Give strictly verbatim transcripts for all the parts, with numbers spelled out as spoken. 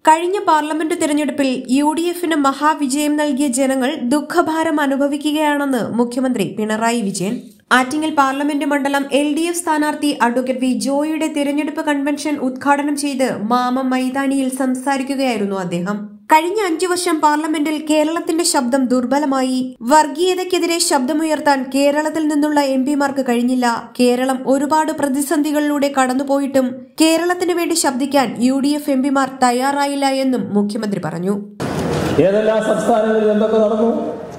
കഴിഞ്ഞ പാർലമെന്റ് തെരഞ്ഞെടുപ്പിൽ U D എഫിന് മഹാവിജയം നൽകിയ ജനങ്ങൾ ദുഃഖഭാരം അനുഭവിക്കുകയാണെന്ന് മുഖ്യമന്ത്രി പിണറായി വിജയൻ. ആറ്റിങ്ങൽ പാർലമെന്റ് മണ്ഡലം എൽ ഡി എഫ് സ്ഥാനാർത്ഥി അഡ്വക്കേറ്റ് വി ജോയിയുടെ തെരഞ്ഞെടുപ്പ് കൺവെൻഷൻ ഉദ്ഘാടനം ചെയ്ത് മാമം മൈതാനിയിൽ സംസാരിക്കുകയായിരുന്നു അദ്ദേഹം. കഴിഞ്ഞ അഞ്ചു വർഷം പാർലമെന്റിൽ കേരളത്തിന്റെ ശബ്ദം ദുർബലമായി. വർഗീയതയ്ക്കെതിരെ ശബ്ദമുയർത്താൻ കേരളത്തിൽ നിന്നുള്ള എം പിമാർക്ക് കഴിഞ്ഞില്ല. കേരളം ഒരുപാട് പ്രതിസന്ധികളിലൂടെ കടന്നുപോയിട്ടും കേരളത്തിന് വേണ്ടി ശബ്ദിക്കാൻ യു ഡി എഫ് എം പിമാർ തയ്യാറായില്ല എന്നും മുഖ്യമന്ത്രി പറഞ്ഞു. ഏതെല്ലാം സംസ്ഥാനങ്ങളിൽ എന്തൊക്കെ നടന്നു?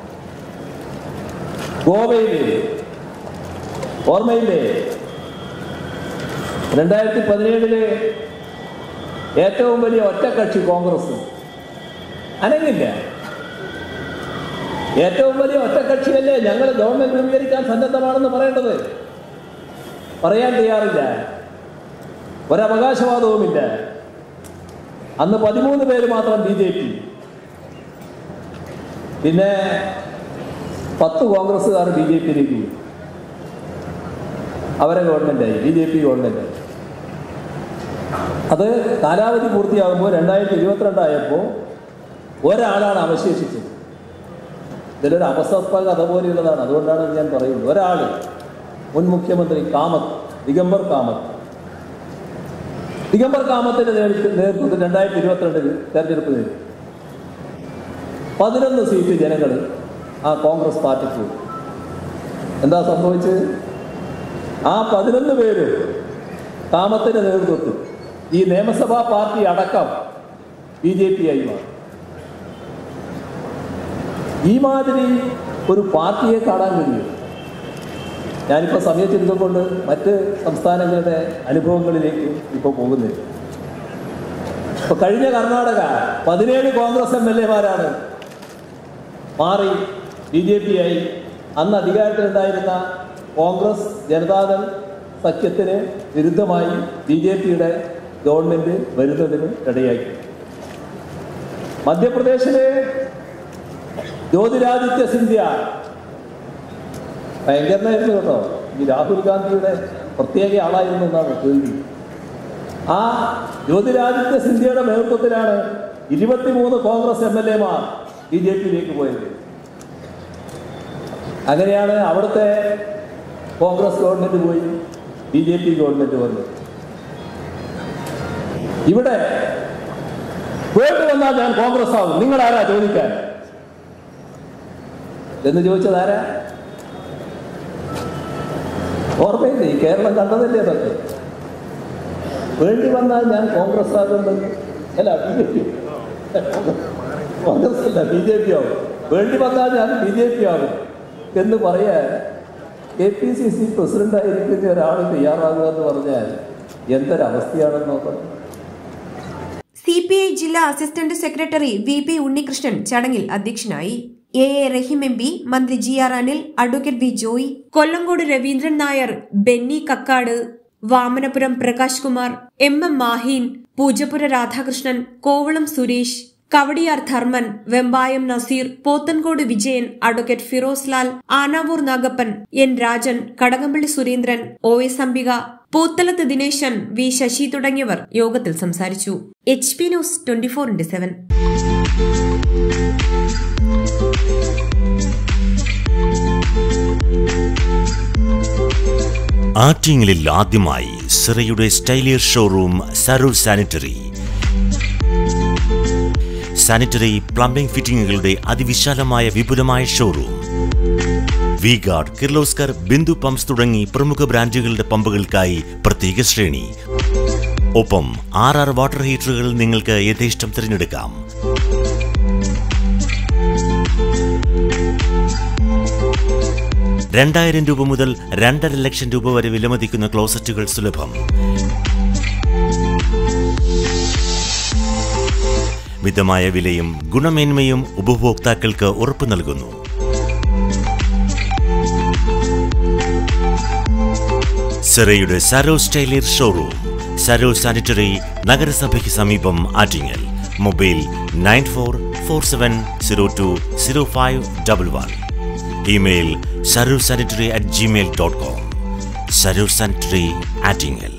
ഗോവയിലെ ഓർമ്മയില്ലേ? രണ്ടായിരത്തി പതിനേഴിലെ ഏറ്റവും വലിയ ഒറ്റക്കക്ഷി കോൺഗ്രസ് അനങ്ങില്ല. ഏറ്റവും വലിയ ഒറ്റക്കക്ഷിയല്ലേ ഞങ്ങൾ ഗവൺമെന്റ് രൂപീകരിക്കാൻ സന്നദ്ധമാണെന്ന് പറയേണ്ടത്? പറയാൻ തയ്യാറില്ല, ഒരവകാശവാദവുമില്ല. അന്ന് പതിമൂന്ന് പേര് മാത്രം ബി ജെ പി, പിന്നെ പത്ത് കോൺഗ്രസ്സുകാർ ബി ജെ പിയിലേക്ക് പോയി. അവരെ ഗവൺമെന്റായി, ബി ജെ പി ഗവൺമെന്റായി. അത് കാലാവധി പൂർത്തിയാകുമ്പോൾ രണ്ടായിരത്തി ഇരുപത്തിരണ്ടായപ്പോൾ ഒരാളാണ് അവശേഷിച്ചത്. ഇതിലൊരു അപസർപ്പ കഥ പോലെയുള്ളതാണ്. അതുകൊണ്ടാണ് ഞാൻ പറയുന്നത്. ഒരാൾ, മുൻ മുഖ്യമന്ത്രി കാമത്ത്, ദിഗംബർ കാമത്ത്. ദിഗംബർ കാമത്തിന്റെ നേതൃത്വത്തിൽ രണ്ടായിരത്തി ഇരുപത്തിരണ്ടിൽ തെരഞ്ഞെടുപ്പ് നേടി പതിനൊന്ന് സീറ്റ് ജനങ്ങൾ ആ കോൺഗ്രസ് പാർട്ടിക്ക് പോയി. എന്താ സംഭവിച്ചത്? ആ പതിനൊന്ന് പേര് കാമത്തിന്റെ നേതൃത്വത്തിൽ ഈ നിയമസഭാ പാർട്ടി അടക്കം ബി ജെ പി ആയി മാറി. ഈ മാതിരി ഒരു പാർട്ടിയെ കാണാൻ കഴിയും. ഞാനിപ്പോൾ സമയത്തിരുന്നുകൊണ്ട് മറ്റ് സംസ്ഥാനങ്ങളുടെ അനുഭവങ്ങളിലേക്ക് ഇപ്പോൾ പോകുന്നില്ല. ഇപ്പൊ കഴിഞ്ഞ കർണാടക പതിനേഴ് കോൺഗ്രസ് എം എൽ എമാരാണ് മാറി ബി ജെ പി ആയി. അന്ന് അധികാരത്തിലുണ്ടായിരുന്ന കോൺഗ്രസ് ജനതാദൾ സഖ്യത്തിന് വിരുദ്ധമായി ബി ജെ പിയുടെ ഗവൺമെന്റ് വരുന്നതിന് ഇടയാക്കി. മധ്യപ്രദേശിലെ ജ്യോതിരാദിത്യ സിന്ധ്യ ഭയങ്കരനായിരുന്നു കേട്ടോ. ഈ രാഹുൽ ഗാന്ധിയുടെ പ്രത്യേക ആളായിരുന്നു എന്നാണ് കേൾവി. ആ ജ്യോതിരാദിത്യ സിന്ധ്യയുടെ നേതൃത്വത്തിലാണ് ഇരുപത്തിമൂന്ന് കോൺഗ്രസ് എം എൽ എമാർ ബി ജെ പിയിലേക്ക് പോയത്. അങ്ങനെയാണ് അവിടുത്തെ കോൺഗ്രസ് ഗവൺമെന്റ് പോയി ബി ജെ പി ഗവൺമെന്റ് വന്നു. ഇവിടെ വേണ്ടി വന്നാൽ ഞാൻ കോൺഗ്രസ് ആവും, നിങ്ങൾ ആരാ ചോദിക്കാൻ എന്ന് ചോദിച്ചത് ആരാ? ഓർമ്മയില്ലേ? കേരളം കണ്ടതല്ലേ അതൊക്കെ? വേണ്ടി വന്നാൽ ഞാൻ കോൺഗ്രസ് ആകുമെന്ന്. അല്ല, ബി ജെ പി കോൺഗ്രസ് അല്ല, ബി ജെ പി ആവും. വേണ്ടി വന്നാൽ ഞാൻ ബി ജെ പി ആകും എന്ന് പറയാൻ കെ പി സി സി പ്രസിഡന്റായിരിക്കുന്ന ഒരാൾ തയ്യാറാകുക എന്ന് പറഞ്ഞാൽ എന്തൊരവസ്ഥയാണെന്ന് നോക്കണം. സി പി ഐ ജില്ലാ assistant secretary V P Unnikrishnan ചടങ്ങിൽ അധ്യക്ഷനായി. A A Rahim M P, മന്ത്രി G R Anil, advocate V Joy, Kollankode Raveendran Nair, Benny Kakkad, Vamanapuram Prakash Kumar, M M Maheen, Poojappura Radhakrishnan, Kovalam Suresh, Kawdiar Dharman, Vembayam Nazeer, Pothencode Vijayan, advocate Firoz Lal, Anavoor Nagappan, N Rajan, Kadakampally Surendran, O S Ambika, Poothalath Dineshan, V Sasi തുടങ്ങിയവർ യോഗത്തിൽ സംസാരിച്ചു. H P news twenty four into seven. ആറ്റിങ്ങലിൽ ആദ്യമായി സിറയുടെ സ്റ്റൈലിയർ showroom Saroor sanitary. Sanitary plumbing ഫിറ്റിംഗുകളുടെ അതിവിശാലമായ വിപുലമായ showroom. V guard, Kirloskar, Bindu pumps തുടങ്ങി പ്രമുഖ ബ്രാൻഡുകളുടെ പമ്പുകൾക്കായി പ്രത്യേക ശ്രേണി. ഒപ്പം ആർ ആർ വാട്ടർ ഹീറ്ററുകൾ നിങ്ങൾക്ക് യഥേഷ്ടം തിരഞ്ഞെടുക്കാം. രണ്ടായിരം രൂപ മുതൽ രണ്ടര ലക്ഷം രൂപ വരെ വിലമതിക്കുന്ന ക്ലോസറ്റുകൾ സുലഭം. മിതമായ വിലയും ഗുണമേന്മയും ഉപഭോക്താക്കൾക്ക് ഉറപ്പു നൽകുന്നു. സിറയുടെ സരോ സ്റ്റൈലിയർ ഷോറൂം, സരോ സാനിറ്ററി, നഗരസഭയ്ക്ക് സമീപം, Attingal. Mobile nine four four seven zero two zero five double one. Email Saroor sanitary at Gmail dot com. Saroor sanitary, Attingal.